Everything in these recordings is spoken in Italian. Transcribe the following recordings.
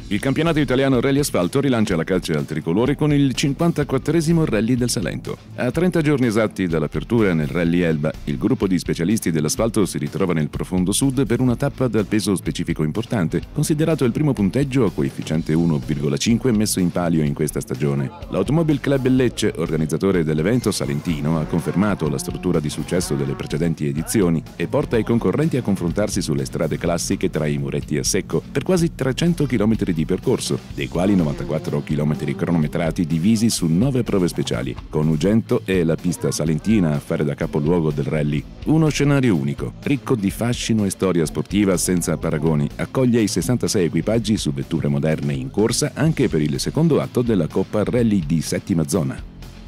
Il campionato italiano Rally Asfalto rilancia la caccia al tricolore con il 54esimo Rally del Salento. A 30 giorni esatti dall'apertura nel Rally Elba, il gruppo di specialisti dell'asfalto si ritrova nel profondo sud per una tappa dal peso specifico importante, considerato il primo punteggio a coefficiente 1,5 messo in palio in questa stagione. L'Automobile Club Lecce, organizzatore dell'evento salentino, ha confermato la struttura di successo delle precedenti edizioni e porta i concorrenti a confrontarsi sulle strade classiche tra i muretti a secco per quasi 300 km di percorso, dei quali 94 km cronometrati divisi su 9 prove speciali, con Ugento e la pista salentina a fare da capoluogo del rally. Uno scenario unico, ricco di fascino e storia sportiva senza paragoni, accoglie i 66 equipaggi su vetture moderne in corsa anche per il secondo atto della Coppa Rally di settima zona.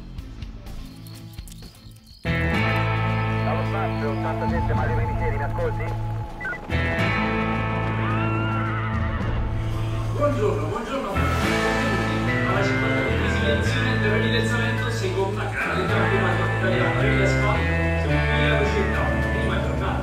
Dallo spazio, 87 Mario Venitieri, mi ascolti? Buongiorno. Alla 52esima edizione del Rally del Salento, seconda gara del campionato italiano Rally Asfalto. Siamo qui alla città, prima è tornato.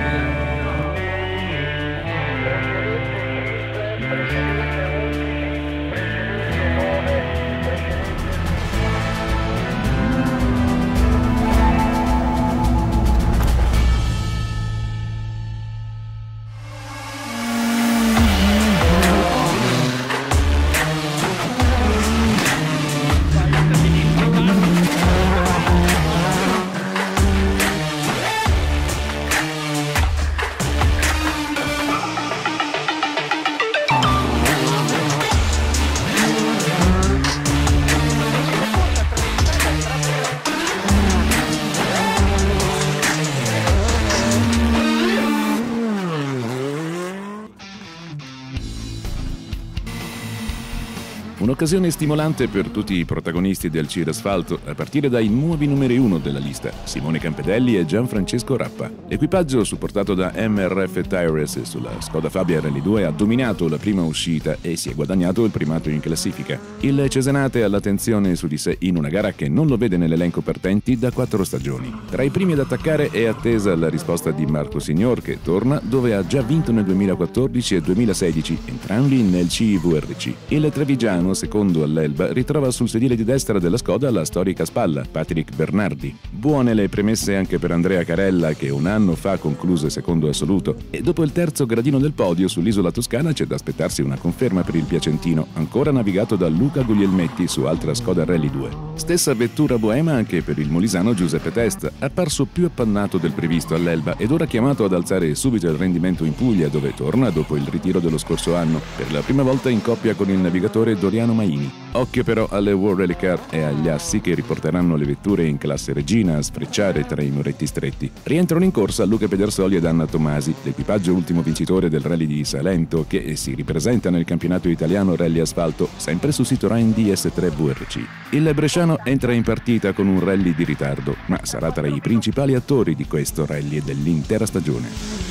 Un'occasione stimolante per tutti i protagonisti del CIR Asfalto, a partire dai nuovi numeri 1 della lista, Simone Campedelli e Gianfrancesco Rappa. L'equipaggio, supportato da MRF Tires sulla Skoda Fabia Rally 2, ha dominato la prima uscita e si è guadagnato il primato in classifica. Il Cesenate ha l'attenzione su di sé in una gara che non lo vede nell'elenco partenti da 4 stagioni. Tra i primi ad attaccare è attesa la risposta di Marco Signor, che torna dove ha già vinto nel 2014 e 2016, entrambi nel CIVRC. Il trevigiano, secondo all'Elba, ritrova sul sedile di destra della Skoda la storica spalla, Patrick Bernardi. Buone le premesse anche per Andrea Carella, che un anno fa concluse secondo assoluto, e dopo il terzo gradino del podio sull'isola toscana c'è da aspettarsi una conferma per il piacentino, ancora navigato da Luca Guglielmetti su altra Skoda Rally 2. Stessa vettura boema anche per il molisano Giuseppe Testa, apparso più appannato del previsto all'Elba ed ora chiamato ad alzare subito il rendimento in Puglia, dove torna dopo il ritiro dello scorso anno, per la prima volta in coppia con il navigatore Doriano Maini. Occhio però alle World Rally Car e agli assi che riporteranno le vetture in classe regina a sfrecciare tra i muretti stretti. Rientrano in corsa Luca Pedersoli ed Anna Tomasi, l'equipaggio ultimo vincitore del Rally di Salento, che si ripresenta nel campionato italiano Rally Asfalto, sempre su Citroën DS3 VRC. Il bresciano entra in partita con un rally di ritardo, ma sarà tra i principali attori di questo rally e dell'intera stagione.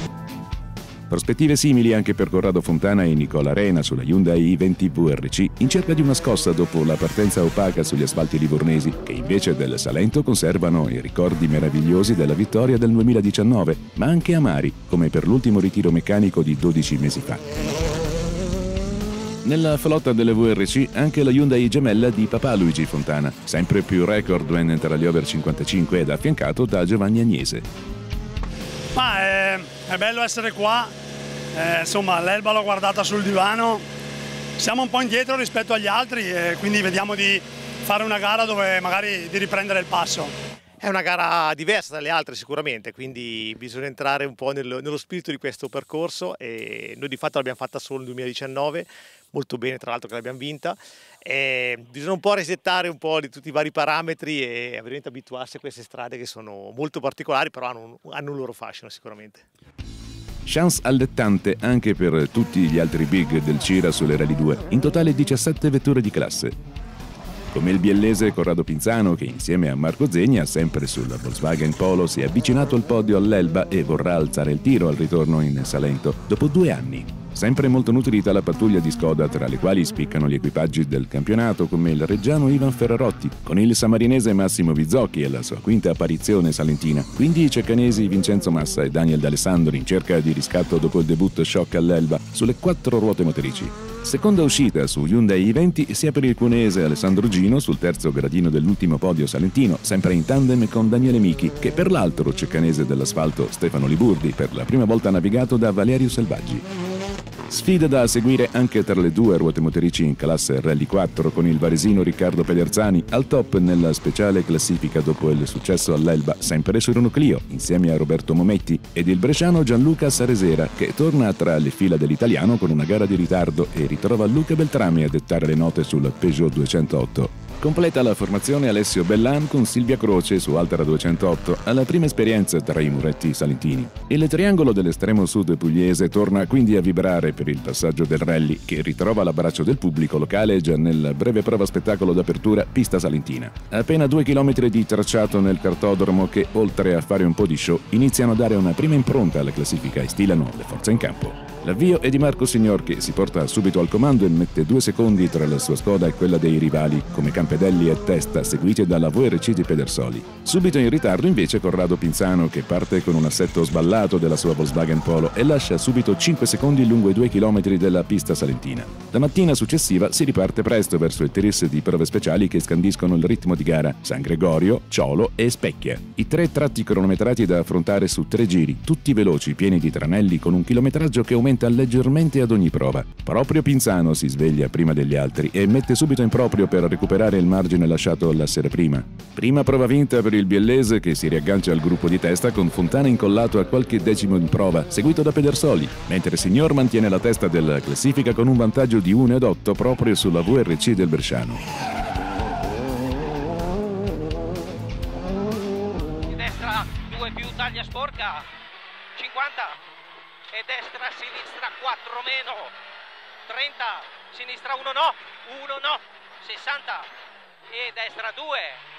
Prospettive simili anche per Corrado Fontana e Nicola Arena sulla Hyundai i20 VRC, in cerca di una scossa dopo la partenza opaca sugli asfalti livornesi, che invece del Salento conservano i ricordi meravigliosi della vittoria del 2019, ma anche amari, come per l'ultimo ritiro meccanico di 12 mesi fa. Nella flotta delle VRC anche la Hyundai gemella di papà Luigi Fontana, sempre più recordman tra gli over 55 ed affiancato da Giovanni Agnese. Ma è bello essere qua, insomma l'Elba l'ho guardata sul divano, siamo un po' indietro rispetto agli altri e quindi vediamo di fare una gara dove magari di riprendere il passo. È una gara diversa dalle altre sicuramente, quindi bisogna entrare un po' nello spirito di questo percorso e noi di fatto l'abbiamo fatta solo nel 2019, molto bene tra l'altro che l'abbiamo vinta. Bisogna un po' resettare un po' di tutti i vari parametri e veramente abituarsi a queste strade che sono molto particolari, però hanno un loro fascino sicuramente. Chance allettante anche per tutti gli altri big del CIRA sulle Rally 2, in totale 17 vetture di classe. Come il biellese Corrado Pinzano, che insieme a Marco Zegna, sempre sulla Volkswagen Polo, si è avvicinato al podio all'Elba e vorrà alzare il tiro al ritorno in Salento dopo 2 anni. Sempre molto nutrita la pattuglia di Skoda, tra le quali spiccano gli equipaggi del campionato come il reggiano Ivan Ferrarotti, con il sammarinese Massimo Vizzocchi e la sua quinta apparizione salentina, quindi i ceccanesi Vincenzo Massa e Daniel D'Alessandro in cerca di riscatto dopo il debutto shock all'Elba sulle 4 ruote motrici. Seconda uscita su Hyundai i20 sia per il cuneese Alessandro Gino sul terzo gradino dell'ultimo podio salentino, sempre in tandem con Daniele Michi, che per l'altro ceccanese dell'asfalto Stefano Liburdi, per la prima volta navigato da Valerio Selvaggi. Sfida da seguire anche tra le 2 ruote motrici in classe Rally 4, con il varesino Riccardo Pederzani al top nella speciale classifica dopo il successo all'Elba, sempre su Renault Clio, insieme a Roberto Mometti, ed il bresciano Gianluca Saresera, che torna tra le fila dell'italiano con una gara di ritardo e ritrova Luca Beltrami a dettare le note sul Peugeot 208. Completa la formazione Alessio Bellan con Silvia Croce su Altra 208, alla prima esperienza tra i muretti salentini. Il triangolo dell'estremo sud pugliese torna quindi a vibrare per il passaggio del rally, che ritrova l'abbraccio del pubblico locale già nel breve prova spettacolo d'apertura pista salentina. Appena 2 chilometri di tracciato nel cartodromo che, oltre a fare un po' di show, iniziano a dare una prima impronta alla classifica e stilano le forze in campo. L'avvio è di Marco Signor, che si porta subito al comando e mette 2 secondi tra la sua Skoda e quella dei rivali, come Campedelli e Testa, seguiti dalla VRC di Pedersoli. Subito in ritardo invece Corrado Pinzano, che parte con un assetto sballato della sua Volkswagen Polo e lascia subito 5 secondi lungo i 2 chilometri della pista salentina. La mattina successiva si riparte presto verso il tiris di prove speciali che scandiscono il ritmo di gara: San Gregorio, Ciolo e Specchia. I 3 tratti cronometrati da affrontare su 3 giri, tutti veloci, pieni di tranelli, con un chilometraggio che aumenta leggermente ad ogni prova. Proprio Pinzano si sveglia prima degli altri e mette subito in proprio per recuperare il margine lasciato la sera prima. Prima prova vinta per il biellese, che si riaggancia al gruppo di testa con Fontana incollato a qualche decimo in prova, seguito da Pedersoli, mentre Signor mantiene la testa della classifica con un vantaggio di 1,8 proprio sulla VRC del Bresciano. Di destra 2 più taglia sporca 50 e destra sinistra 4 meno 30, sinistra 1 no 60 e destra 2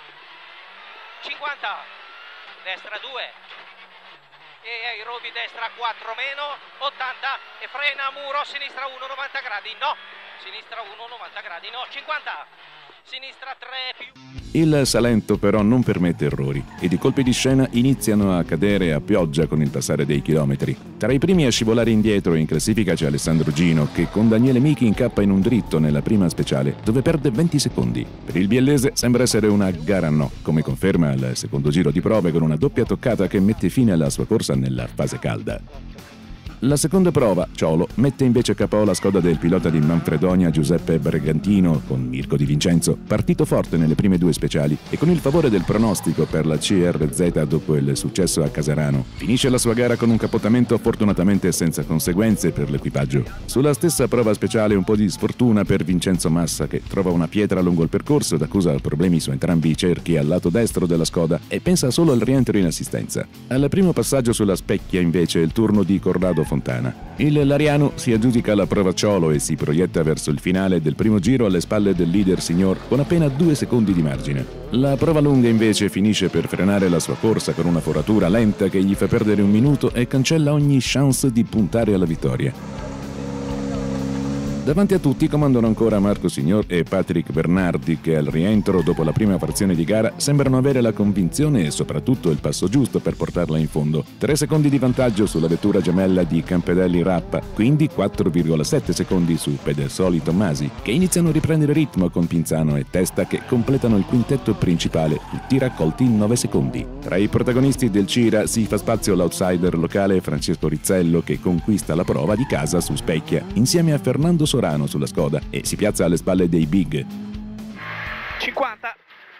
50, destra 2 e ai rovi destra 4 meno 80 e frena muro sinistra 1 90 gradi no, sinistra 1 90 gradi no 50, sinistra 3 più. Il Salento però non permette errori ed i colpi di scena iniziano a cadere a pioggia con il passare dei chilometri. Tra i primi a scivolare indietro in classifica c'è Alessandro Gino, che con Daniele Michi incappa in un dritto nella prima speciale, dove perde 20 secondi. Per il biellese sembra essere una gara no, come conferma il secondo giro di prove con una doppia toccata che mette fine alla sua corsa nella fase calda. La seconda prova, Ciolo, mette invece a capo la Skoda del pilota di Manfredonia Giuseppe Bragantino con Mirko Di Vincenzo, partito forte nelle prime 2 speciali e con il favore del pronostico per la CRZ dopo il successo a Casarano. Finisce la sua gara con un capottamento fortunatamente senza conseguenze per l'equipaggio. Sulla stessa prova speciale un po' di sfortuna per Vincenzo Massa, che trova una pietra lungo il percorso ed accusa problemi su entrambi i cerchi al lato destro della Skoda e pensa solo al rientro in assistenza. Al primo passaggio sulla Specchia invece è il turno di Corrado Fontana. Il Lariano si aggiudica la prova Ciolo e si proietta verso il finale del primo giro alle spalle del leader Signor con appena 2 secondi di margine. La prova lunga invece finisce per frenare la sua corsa con una foratura lenta che gli fa perdere 1 minuto e cancella ogni chance di puntare alla vittoria. Davanti a tutti comandano ancora Marco Signor e Patrick Bernardi, che al rientro dopo la prima frazione di gara sembrano avere la convinzione e soprattutto il passo giusto per portarla in fondo. 3 secondi di vantaggio sulla vettura gemella di Campedelli Rappa, quindi 4,7 secondi su Pedersoli Tommasi, che iniziano a riprendere ritmo con Pinzano e Testa che completano il quintetto principale, tutti raccolti in 9 secondi. Tra i protagonisti del Cira si fa spazio l'outsider locale Francesco Rizzello, che conquista la prova di casa su Specchia, insieme a Fernando Sorano sulla Skoda e si piazza alle spalle dei big. 50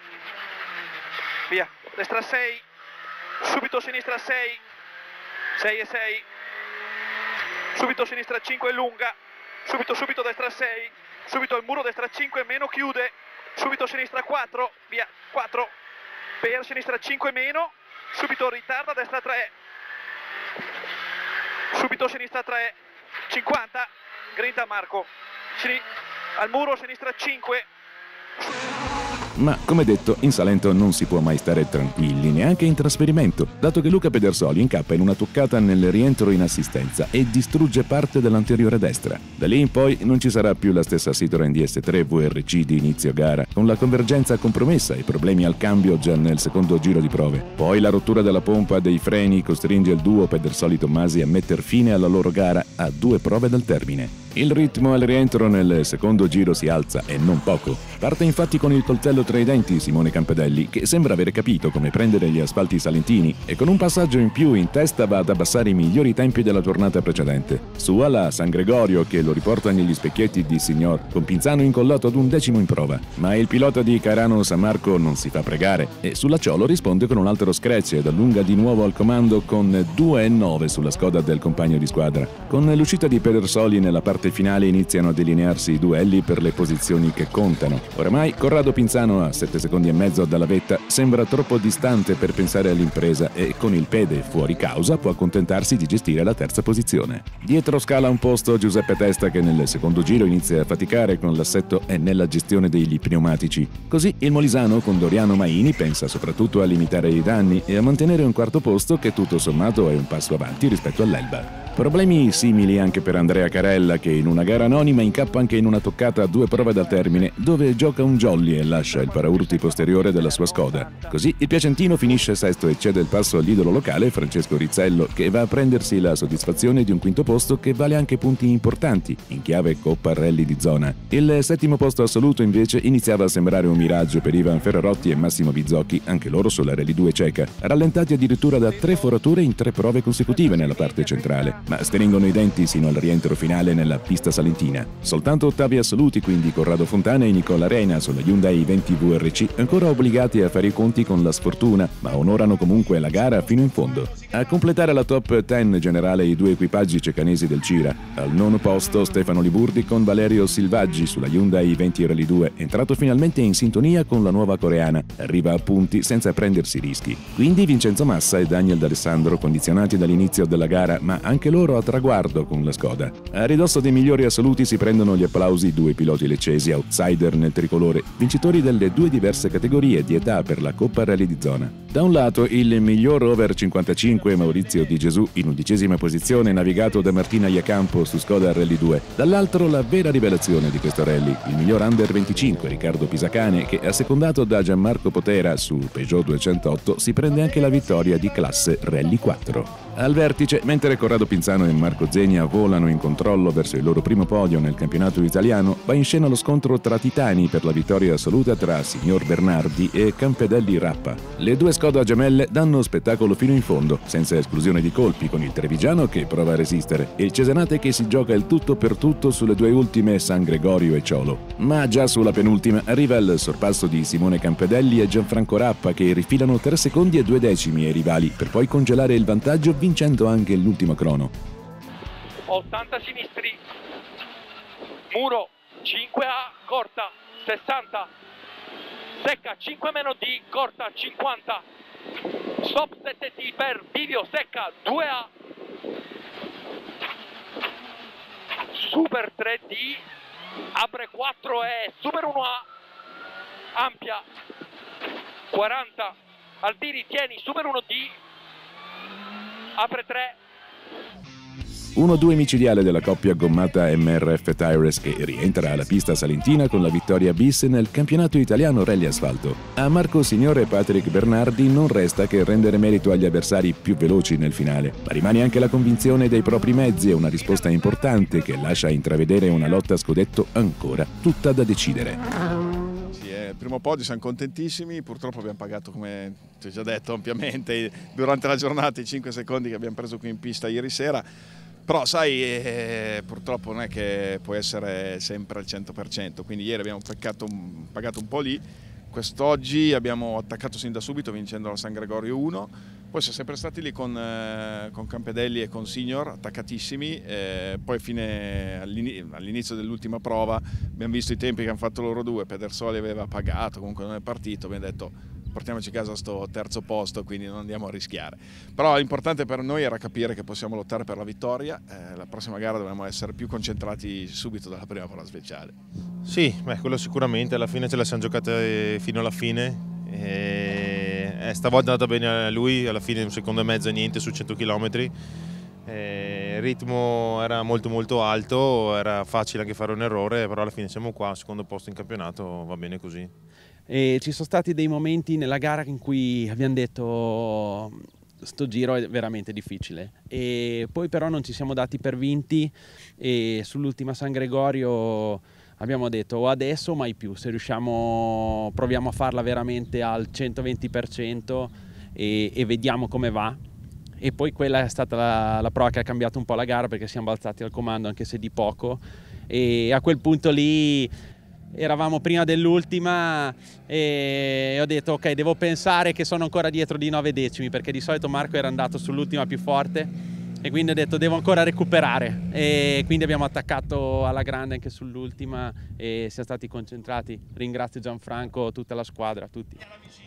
via, destra 6 subito sinistra 6 6 e 6 subito sinistra 5 lunga subito destra 6 subito al muro destra 5 meno chiude subito sinistra 4 via 4 per sinistra 5 meno subito ritarda destra 3 subito sinistra 3 50 grinta Marco al muro sinistra 5 Ma come detto, in Salento non si può mai stare tranquilli, neanche in trasferimento, dato che Luca Pedersoli incappa in una toccata nel rientro in assistenza e distrugge parte dell'anteriore destra. Da lì in poi non ci sarà più la stessa Citroen DS3 VRC di inizio gara, con la convergenza compromessa e problemi al cambio già nel secondo giro di prove. Poi la rottura della pompa dei freni costringe il duo Pedersoli-Tommasi a mettere fine alla loro gara a 2 prove dal termine. Il ritmo al rientro nel secondo giro si alza e non poco. Parte infatti con il coltello tra i denti Simone Campedelli, che sembra avere capito come prendere gli asfalti salentini e con un passaggio in più in testa va ad abbassare i migliori tempi della tornata precedente. Sua la San Gregorio che lo riporta negli specchietti di Signor, con Pinzano incollato ad un decimo in prova. Ma il pilota di Carano San Marco non si fa pregare e sulla Ciolo risponde con un altro scratch ed allunga di nuovo al comando con 2,9 sulla Skoda del compagno di squadra. Con l'uscita di Pedersoli nella parte finale iniziano a delinearsi i duelli per le posizioni che contano. Oramai Corrado Pinzano a 7 secondi e mezzo dalla vetta sembra troppo distante per pensare all'impresa e con il pede fuori causa può accontentarsi di gestire la terza posizione. Dietro scala un posto Giuseppe Testa che nel secondo giro inizia a faticare con l'assetto e nella gestione degli pneumatici. Così il molisano con Doriano Maini pensa soprattutto a limitare i danni e a mantenere un quarto posto che tutto sommato è un passo avanti rispetto all'Elba. Problemi simili anche per Andrea Carella che in una gara anonima incappa anche in una toccata a 2 prove dal termine dove gioca un jolly e lascia il paraurti posteriore della sua Skoda. Così il piacentino finisce sesto e cede il passo all'idolo locale Francesco Rizzello che va a prendersi la soddisfazione di un quinto posto che vale anche punti importanti in chiave Coppa Rally di zona. Il settimo posto assoluto invece iniziava a sembrare un miraggio per Ivan Ferrarotti e Massimo Bizzocchi, anche loro sulla Rally 2 ceca, rallentati addirittura da 3 forature in 3 prove consecutive nella parte centrale. Ma stringono i denti sino al rientro finale nella pista salentina. Soltanto ottavi assoluti, quindi Corrado Fontana e Nicola Reina sulla Hyundai 20 VRC, ancora obbligati a fare i conti con la sfortuna, ma onorano comunque la gara fino in fondo. A completare la top 10 generale i 2 equipaggi cecanesi del Cira. Al 9° posto Stefano Liburdi con Valerio Silvaggi sulla Hyundai 20 Rally 2, entrato finalmente in sintonia con la nuova coreana. Arriva a punti senza prendersi rischi. Quindi Vincenzo Massa e Daniel D'Alessandro condizionati dall'inizio della gara, ma anche loro a traguardo con la Skoda. A ridosso dei migliori assoluti si prendono gli applausi 2 piloti leccesi, outsider nel tricolore, vincitori delle 2 diverse categorie di età per la Coppa Rally di zona. Da un lato il miglior over 55 Maurizio Di Gesù in 11ª posizione navigato da Martina Iacampo su Skoda Rally 2, dall'altro la vera rivelazione di questo rally, il miglior under 25 Riccardo Pisacane che assecondato da Gianmarco Potera su Peugeot 208 si prende anche la vittoria di classe Rally 4. Al vertice, mentre Corrado Pinzano e Marco Zegna volano in controllo verso il loro primo podio nel campionato italiano, va in scena lo scontro tra titani per la vittoria assoluta tra Signor Bernardi e Campedelli Rappa. Le 2 Skoda gemelle danno spettacolo fino in fondo, senza esclusione di colpi, con il trevigiano che prova a resistere e il cesenate che si gioca il tutto per tutto sulle 2 ultime San Gregorio e Ciolo. Ma già sulla penultima arriva il sorpasso di Simone Campedelli e Gianfranco Rappa che rifilano 3 secondi e 2 decimi ai rivali per poi congelare il vantaggio vincendo anche l'ultimo crono. 80 sinistri, muro 5A, corta 60, secca 5 meno D, corta 50, stop 7T per bivio secca 2A, super 3D, apre 4E, super 1A, ampia 40, Aldiri tieni super 1D, apre 3. 1-2 micidiale della coppia gommata MRF Tires che rientra alla pista salentina con la vittoria bis nel campionato italiano rally asfalto. A Marco Signore e Patrick Bernardi non resta che rendere merito agli avversari più veloci nel finale, ma rimane anche la convinzione dei propri mezzi e una risposta importante che lascia intravedere una lotta a scudetto ancora tutta da decidere. Il primo podio, siamo contentissimi, purtroppo abbiamo pagato, come ti ho già detto ampiamente, durante la giornata i 5 secondi che abbiamo preso qui in pista ieri sera, però sai, purtroppo non è che può essere sempre al 100%, quindi ieri abbiamo pagato un po' lì, quest'oggi abbiamo attaccato sin da subito vincendo la San Gregorio 1, poi siamo sempre stati lì con Campedelli e con Signor attaccatissimi, poi all'inizio dell'ultima prova abbiamo visto i tempi che hanno fatto loro due, Pedersoli aveva pagato, comunque non è partito, abbiamo detto portiamoci a casa sto terzo posto, quindi non andiamo a rischiare. Però l'importante per noi era capire che possiamo lottare per la vittoria, la prossima gara dovremo essere più concentrati subito dalla prima prova speciale. Sì, quello sicuramente, alla fine ce la siamo giocate fino alla fine. Stavolta è andata bene a lui, alla fine un secondo e mezzo e niente su 100 km. Il ritmo era molto alto, era facile anche fare un errore, però alla fine siamo qua, secondo posto in campionato, va bene così. E ci sono stati dei momenti nella gara in cui abbiamo detto sto giro è veramente difficile, e poi però non ci siamo dati per vinti, e sull'ultima San Gregorio abbiamo detto o adesso o mai più, se riusciamo proviamo a farla veramente al 120% e vediamo come va. E poi quella è stata la prova che ha cambiato un po' la gara, perché siamo balzati al comando anche se di poco, e a quel punto lì eravamo prima dell'ultima e ho detto ok, devo pensare che sono ancora dietro di 9 decimi, perché di solito Marco era andato sull'ultima più forte, e quindi ho detto devo ancora recuperare, e quindi abbiamo attaccato alla grande anche sull'ultima e siamo stati concentrati. Ringrazio Gianfranco, tutta la squadra, tutti.